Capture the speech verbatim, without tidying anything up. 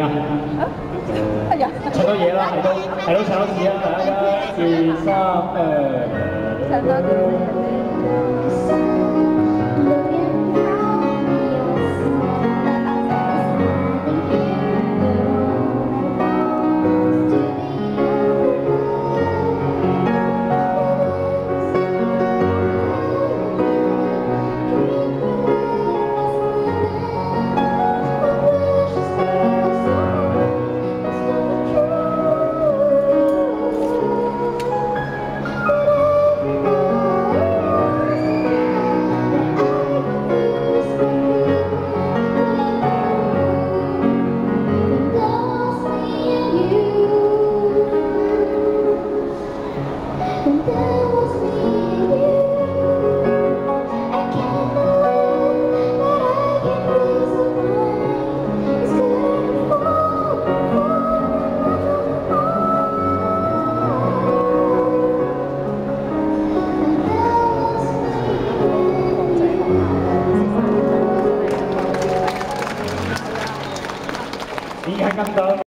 啊？ 哎呀， 搶到嘢啦，係都係都搶到字啊！大家一、二、三、誒。 搶到字。 你看看到。